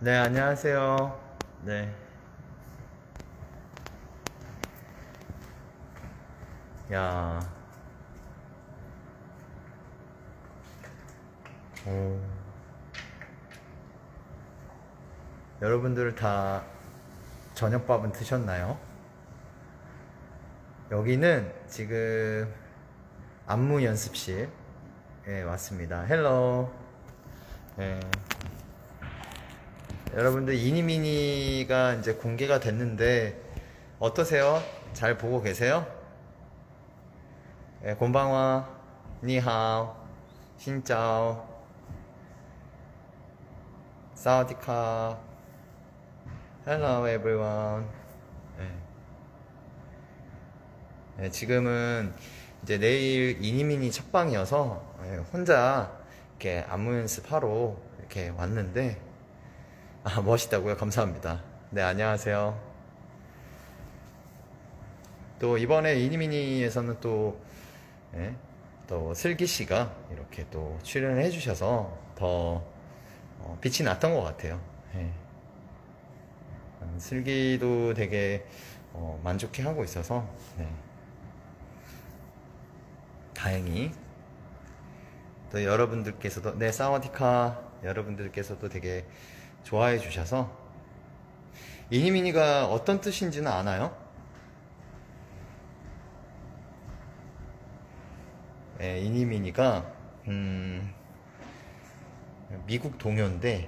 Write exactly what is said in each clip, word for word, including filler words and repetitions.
네, 안녕하세요. 네. 야. 오. 여러분들 다 저녁밥은 드셨나요? 여기는 지금 안무 연습실에 왔습니다. 헬로. 네. 여러분들 이니미니가 이제 공개가 됐는데 어떠세요? 잘 보고 계세요? 네, 곤방와, 니하오, 신짜오, 사와디카, hello everyone. 네. 네, 지금은 이제 내일 이니미니 첫방이어서 네, 혼자 이렇게 안무 연습하러 이렇게 왔는데 아, 멋있다고요? 감사합니다. 네, 안녕하세요. 또 이번에 이니미니에서는 또, 네, 또 슬기씨가 이렇게 또 출연을 해주셔서 더 어, 빛이 났던 것 같아요. 네. 슬기도 되게 어, 만족해 하고 있어서 네. 다행히 또 여러분들께서도 네, 사와디카 여러분들께서도 되게 좋아해 주셔서 이니미니가 어떤 뜻인지는 아나요? 네, 이니미니가 음, 미국 동요인데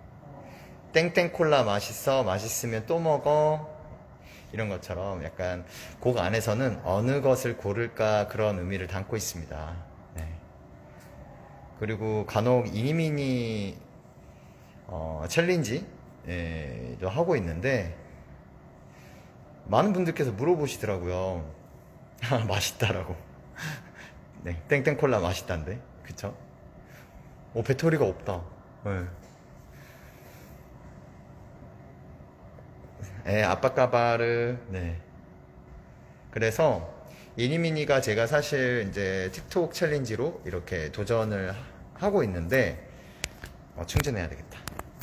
땡땡콜라 맛있어, 맛있으면 또 먹어, 이런 것처럼 약간 곡 안에서는 어느 것을 고를까 그런 의미를 담고 있습니다. 네. 그리고 간혹 이니미니 어, 챌린지도 하고 있는데 많은 분들께서 물어보시더라고요. 맛있다라고. 네, 땡땡콜라 맛있다는데, 그쵸? 오, 배터리가 없다. 네. 네, 아빠까바르. 네. 그래서 이니미니가 제가 사실 이제 틱톡 챌린지로 이렇게 도전을 하고 있는데 어, 충전해야 되겠다.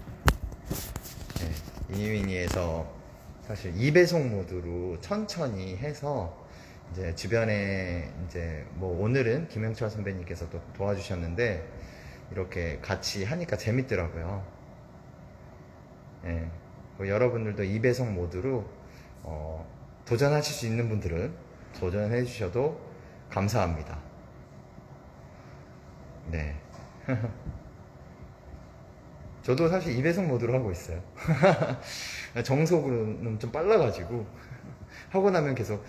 네, 이니미니에서 사실 이 배속 모드로 천천히 해서 이제 주변에 이제 뭐 오늘은 김영철 선배님께서 또 도와주셨는데 이렇게 같이 하니까 재밌더라고요. 네, 뭐 여러분들도 이 배속 모드로 어, 도전하실 수 있는 분들은 도전해 주셔도 감사합니다. 네. 저도 사실 이 배속 모드로 하고 있어요. 정속으로는 좀 빨라가지고 하고 나면 계속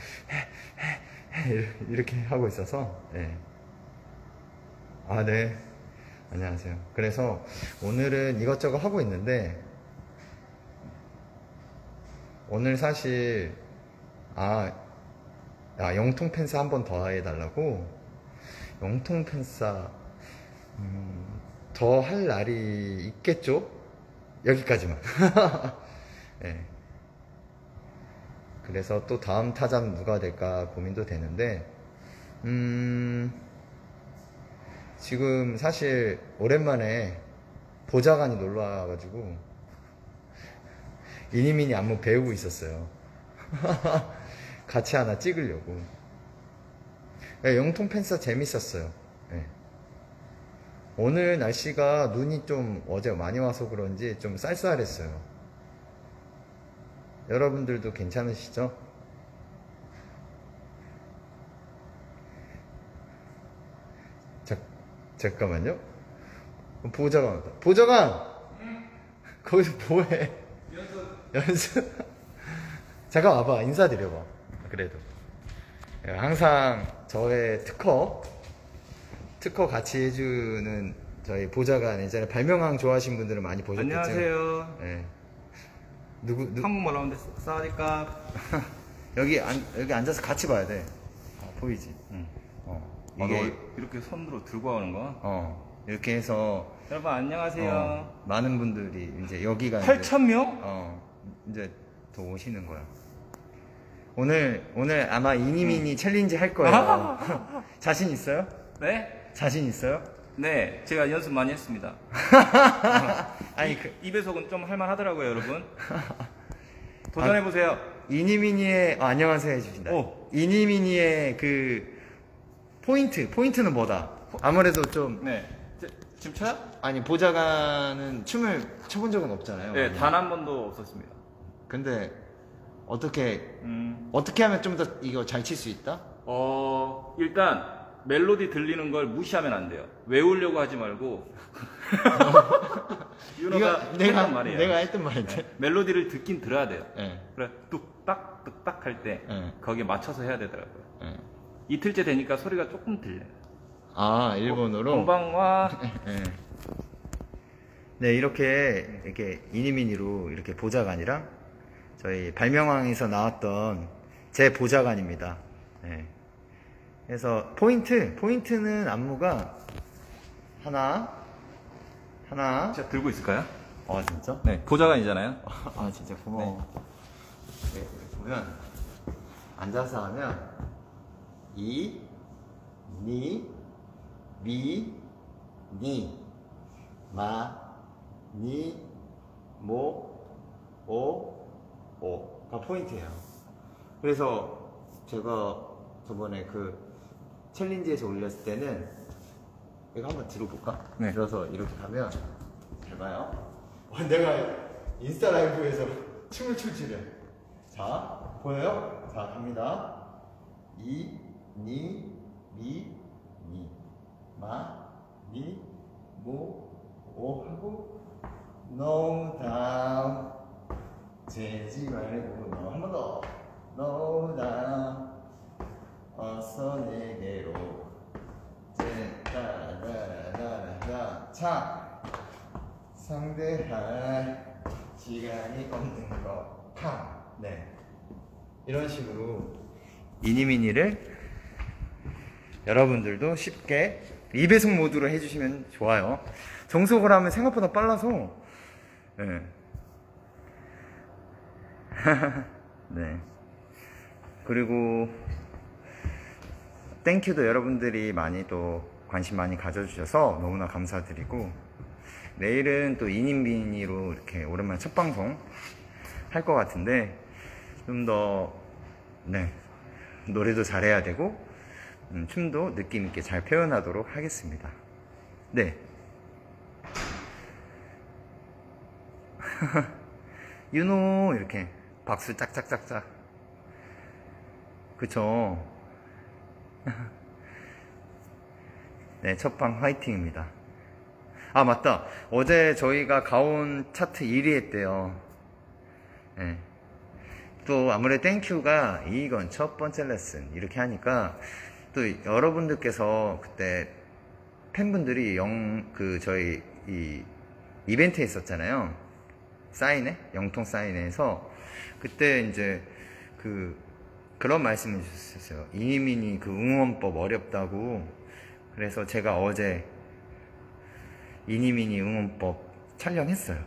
이렇게 하고 있어서 네. 아, 네. 안녕하세요. 그래서 오늘은 이것저것 하고 있는데 오늘 사실 아, 아 영통 팬싸 한 번 더 해달라고. 영통 팬싸 음, 더 할 날이 있겠죠? 여기까지만. 네. 그래서 또 다음 타자는 누가 될까 고민도 되는데 음, 지금 사실 오랜만에 보좌관이 놀러 와가지고 이니미니 안무 배우고 있었어요. 같이 하나 찍으려고. 네, 영통 팬싸 재밌었어요. 네. 오늘 날씨가 눈이 좀 어제 많이 와서 그런지 좀 쌀쌀했어요. 여러분들도 괜찮으시죠? 자, 잠깐만요. 보좌관 왔다. 보좌관! 응? 거기서 뭐해? 연습. 연습? 잠깐 와봐. 인사드려봐. 그래도. 항상 저의 특허, 특허 같이 해주는 저희 보좌관, 예전에 발명왕 좋아하시는 분들은 많이 보셨겠죠? 안녕하세요. 네. 누구, 누 한국말 나오는데 사와디캅. 여기 안, 여기 앉아서 같이 봐야 돼. 아, 보이지? 응. 어. 아, 이게, 너 이렇게 손으로 들고 하는 거야? 어. 이렇게 해서. 여러분 안녕하세요. 어, 많은 분들이 이제 여기가. 팔천 명? 어. 이제 더 오시는 거야. 오늘, 오늘 아마 이니미니 응. 챌린지 할 거예요. 자신 있어요? 네? 자신 있어요? 네, 제가 연습 많이 했습니다. 아니 그 이 배속은 좀 할만하더라고요, 여러분. 도전해보세요. 이니미니의 아, 안녕하세요 해주신다. 오. 이니미니의 그 포인트 포인트는 뭐다? 아무래도 좀 네. 제- 지금 쳐요? 아니 보좌관은 춤을 춰본 적은 없잖아요. 네, 많이. 단 한 번도 없었습니다. 근데 어떻게 음, 어떻게 하면 좀 더 이거 잘 칠 수 있다? 어, 일단 멜로디 들리는 걸 무시하면 안 돼요. 외우려고 하지 말고. 윤호가 이거 내가 했단 말이에요. 내가 했던 말인데. 네, 멜로디를 듣긴 들어야 돼요. 네. 그래, 뚝딱, 뚝딱 할 때, 네. 거기에 맞춰서 해야 되더라고요. 네. 이틀째 되니까 소리가 조금 들려요. 아 일본어로. 건방와, 네. 네 이렇게 이렇게 이니미니로 이렇게 보좌관이랑 저희 발명왕에서 나왔던 제 보좌관입니다. 네. 그래서 포인트 포인트는 안무가 하나 하나. 제가 들고 있을까요? 아 진짜? 네, 보좌관이잖아요. 아 진짜 고마워. 네, 여기 보면 앉아서 하면 이, 니, 미, 니, 마, 니, 모, 오, 오가 포인트예요. 그래서 제가 저번에 그 챌린지에서 올렸을 때는 이거 한번 들어볼까? 네. 들어서 이렇게 가면 잘 봐요. 어, 내가 인스타 라이브에서 춤을 출 줄이야. 자, 보여요? 자, 갑니다. 이, 니, 미, 니, 마, 니, 모, 오 하고 no down 재지 말고 no 한 번 더 no down 어서 내게로 제따라라라라 차 상대할 시간이 없는 것 팡. 네 이런 식으로 이니미니를 여러분들도 쉽게 이 배속 모드로 해주시면 좋아요. 정속을 하면 생각보다 빨라서 네. 네. 그리고 땡큐도 여러분들이 많이 또 관심 많이 가져주셔서 너무나 감사드리고 내일은 또 이니미니로 이렇게 오랜만에 첫 방송 할 것 같은데 좀 더 네, 노래도 잘해야 되고 음, 춤도 느낌 있게 잘 표현하도록 하겠습니다. 네. 윤호 이렇게 박수 짝짝짝짝. 그쵸. 네, 첫방 화이팅입니다. 아 맞다, 어제 저희가 가온 차트 일 위 했대요. 네. 또 아무래도 땡큐가 이건 첫 번째 레슨 이렇게 하니까 또 여러분들께서 그때 팬분들이 영 그 저희 이 이벤트에 있었잖아요. 사인회, 영통 사인회에서 그때 이제 그 그런 말씀을 주셨어요. 이니미니 그 응원법 어렵다고. 그래서 제가 어제 이니미니 응원법 촬영했어요.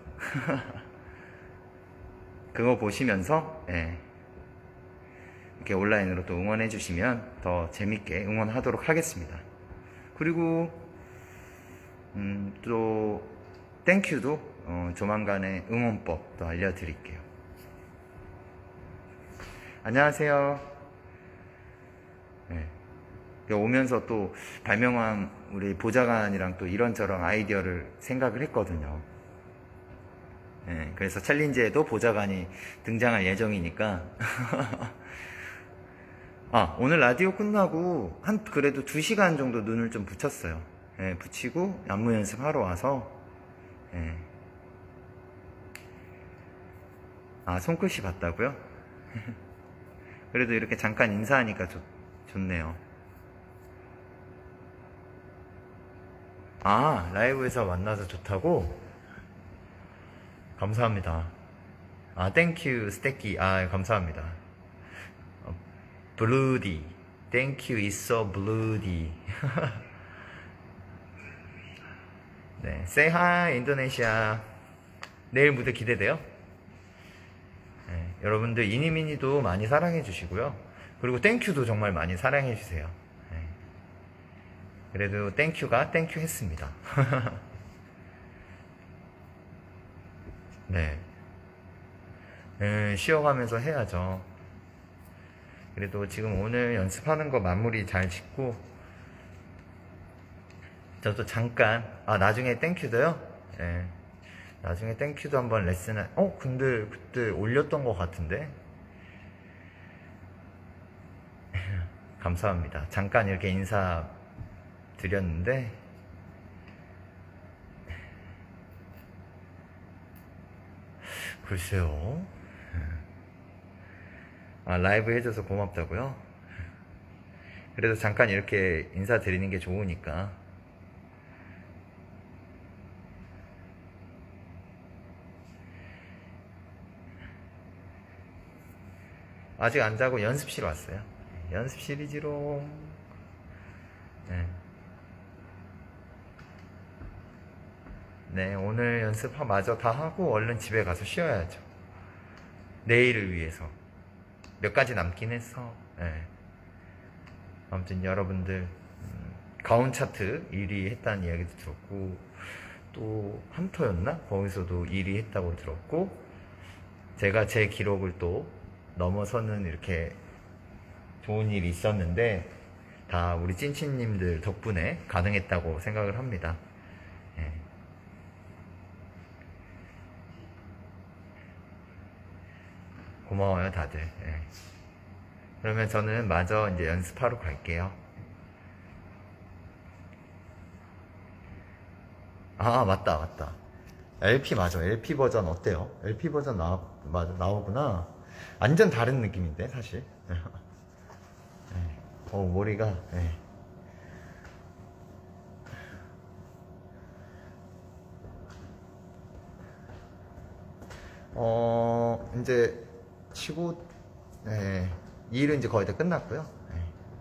그거 보시면서 예, 이렇게 온라인으로 또 응원해 주시면 더 재밌게 응원하도록 하겠습니다. 그리고 음, 또 땡큐도 어, 조만간에 응원법도 알려드릴게요. 안녕하세요. 네. 오면서 또 발명왕 우리 보좌관이랑 또 이런저런 아이디어를 생각을 했거든요. 네, 그래서 챌린지에도 보좌관이 등장할 예정이니까 아 오늘 라디오 끝나고 한 그래도 두 시간 정도 눈을 좀 붙였어요. 네, 붙이고 안무 연습하러 와서 네. 아 손끝이 봤다고요? 그래도 이렇게 잠깐 인사하니까 좋, 좋네요. 아 라이브에서 만나서 좋다고? 감사합니다. 아 땡큐 스테키. 아 감사합니다. 어, 블루디 땡큐 is so bloody. 네, say hi 인도네시아. 내일 무대 기대돼요. 네, 여러분들 이니미니도 많이 사랑해 주시고요. 그리고 땡큐도 정말 많이 사랑해 주세요. 네. 그래도 땡큐가 땡큐 했습니다. 네. 음, 쉬어가면서 해야죠. 그래도 지금 오늘 연습하는 거 마무리 잘 짓고, 저도 잠깐, 아, 나중에 땡큐도요? 네. 나중에 땡큐도 한번 레슨을, 어? 근데 그때 올렸던 것 같은데? 감사합니다. 잠깐 이렇게 인사 드렸는데, 글쎄요. 아, 라이브 해줘서 고맙다고요? 그래도 잠깐 이렇게 인사드리는 게 좋으니까. 아직 안 자고 연습실 왔어요. 연습실이지롱. 네. 네, 오늘 연습 마저 다 하고 얼른 집에 가서 쉬어야죠. 내일을 위해서. 몇 가지 남긴 했어. 네. 아무튼 여러분들 음, 가온 차트 일 위 했다는 이야기도 들었고, 또 함터였나? 거기서도 일 위 했다고 들었고, 제가 제 기록을 또 넘어서는 이렇게 좋은 일이 있었는데 다 우리 찐친님들 덕분에 가능했다고 생각을 합니다. 예. 고마워요 다들. 예. 그러면 저는 마저 이제 연습하러 갈게요. 아 맞다 맞다. 엘피 맞아. 엘피 버전 어때요? 엘피 버전 나, 맞아, 나오구나. 완전 다른 느낌인데 사실. 어 머리가 네. 어 이제 치고 네. 일은 이제 거의 다 끝났고요. 네.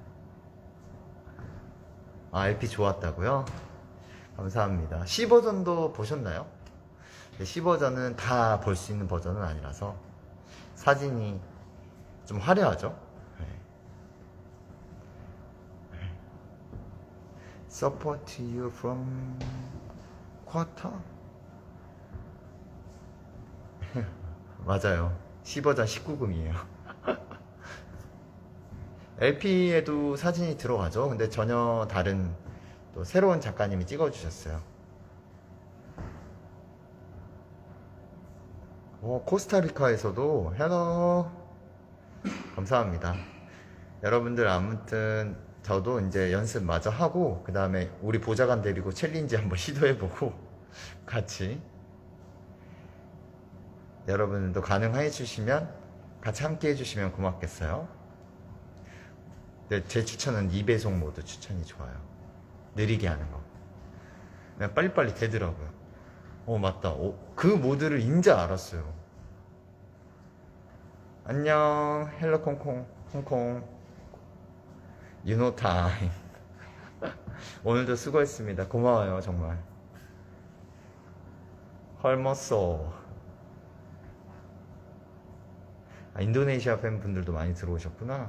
아 엘피 좋았다고요? 감사합니다. C 버전도 보셨나요? C 버전은 다 볼 수 있는 버전은 아니라서 사진이 좀 화려하죠. 네. Support you from quarter? 맞아요. C 버전 십구 금이에요. 엘피에도 사진이 들어가죠. 근데 전혀 다른 또 새로운 작가님이 찍어주셨어요. 오, 코스타리카에서도 헬로 감사합니다. 여러분들 아무튼 저도 이제 연습 마저 하고 그 다음에 우리 보좌관 데리고 챌린지 한번 시도해보고 같이 여러분들도 가능해 주시면 같이 함께 해주시면 고맙겠어요. 제 추천은 이 배속 모드 추천이 좋아요. 느리게 하는 거 그냥 빨리빨리 되더라고요. 어 맞다. 어, 그 모드를 인제 알았어요. 안녕 헬로 콩콩 콩콩 유노 타임. 오늘도 수고했습니다. 고마워요 정말. 헐머쏘. 아, 인도네시아 팬분들도 많이 들어오셨구나.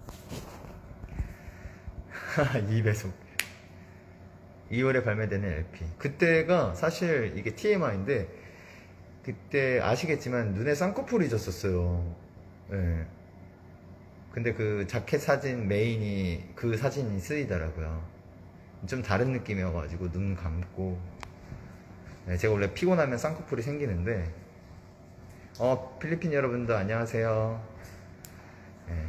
이 배속 이월에 발매되는 엘피. 그때가 사실 이게 티엠아이인데 그때 아시겠지만 눈에 쌍꺼풀이 졌었어요. 네. 근데 그 자켓 사진 메인이 그 사진이 쓰이더라고요. 좀 다른 느낌이어가지고 눈 감고. 네, 제가 원래 피곤하면 쌍꺼풀이 생기는데 어 필리핀 여러분들 안녕하세요. 네.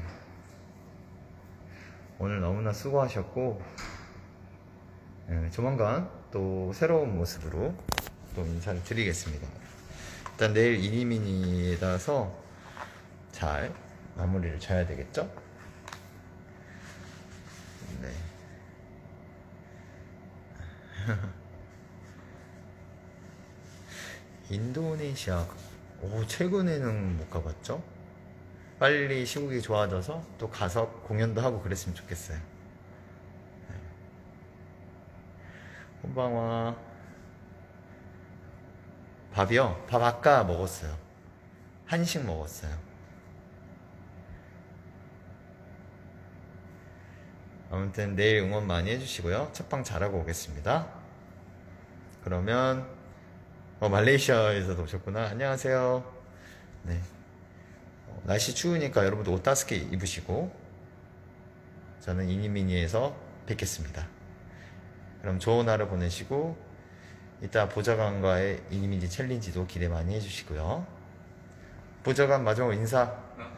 오늘 너무나 수고하셨고 네, 조만간 또 새로운 모습으로 또 인사를 드리겠습니다. 일단 내일 이니미니라서 잘 마무리를 져야 되겠죠? 네. 인도네시아 오 최근에는 못 가봤죠? 빨리 시국이 좋아져서 또 가서 공연도 하고 그랬으면 좋겠어요. 홈방와 밥이요? 밥 아까 먹었어요. 한식 먹었어요. 아무튼 내일 응원 많이 해주시고요. 첫방 잘하고 오겠습니다. 그러면 어, 말레이시아에서도 오셨구나. 안녕하세요. 네. 어, 날씨 추우니까 여러분들 옷 따숩게 입으시고 저는 이니미니에서 뵙겠습니다. 그럼 좋은 하루 보내시고 이따 보좌관과의 이니미니 챌린지도 기대 많이 해주시고요. 보좌관 마지막으로 인사.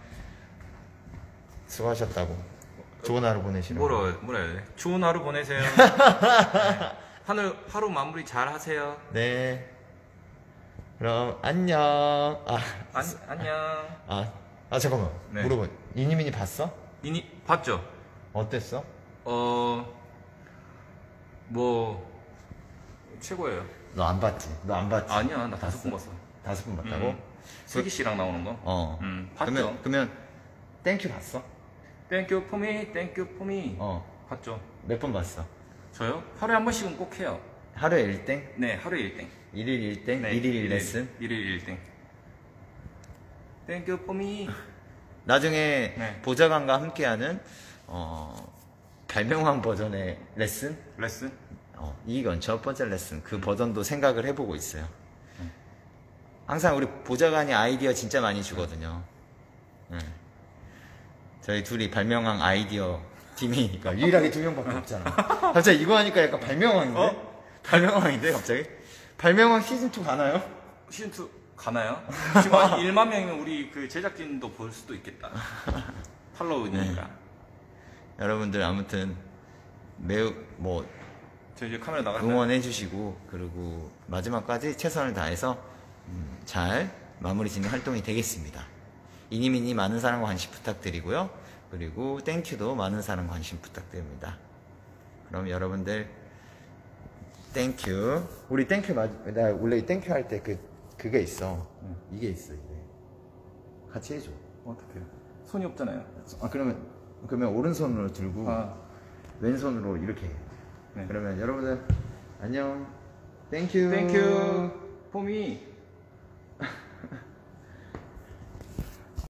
수고하셨다고. 좋은 하루 보내시라고. 뭐라 뭐라 해야 돼? 좋은 하루 보내세요. 네. 하루 하루 마무리 잘 하세요. 네. 그럼 안녕. 아, 안, 안녕. 아, 아 잠깐만. 네. 물어봐. 이니미니 봤어? 이니 봤죠? 어땠어? 어, 뭐 최고예요. 너 안 봤지? 너 안 봤지? 아니야, 나 다섯 번 봤어. 다섯 번 봤다고? 음. 슬기 씨랑 나오는 거. 어. 음, 봤죠. 그러면 그러면 땡큐 봤어? 땡큐 포미, 땡큐 포미. 어. 봤죠. 몇 번 봤어? 저요? 하루에 한 번씩은 꼭 해요. 하루에 일 땡? 네, 하루에 일 땡. 일일 일 땡? 네, 일일 일 레슨? 일일 일 땡. 땡큐 포미. 나중에 네. 보좌관과 함께하는 어, 발명왕 버전의 레슨? 레슨? 어, 이건 첫 번째 레슨 그 버전도 생각을 해보고 있어요. 항상 우리 보좌관이 아이디어 진짜 많이 주거든요. 네. 저희 둘이 발명왕 아이디어 팀이니까 유일하게 두 명밖에 없잖아. 갑자기 이거 하니까 약간 발명왕인데? 어? 발명왕인데 갑자기? 발명왕 시즌 투 가나요? 시즌 투 가나요? 지금 한 일만 명이면 우리 그 제작진도 볼 수도 있겠다. 팔로우니까. 네. 여러분들 아무튼 매우 뭐 저 이제 카메라 나갔나요? 응원해 주시고 그리고 마지막까지 최선을 다해서 음, 잘 마무리 짓는 활동이 되겠습니다. 이니미니 많은 사랑 관심 부탁드리고요. 그리고 땡큐도 많은 사랑 관심 부탁드립니다. 그럼 여러분들 땡큐. 우리 땡큐 맞, 나 원래 땡큐 할 때 그 그게 있어. 응. 이게 있어 이게. 같이 해줘. 어떻게? 손이 없잖아요. 아 그러면 그러면 오른손으로 들고 아, 왼손으로 이렇게 해. 네. 그러면 여러분들 안녕. 땡큐. 땡큐 포미.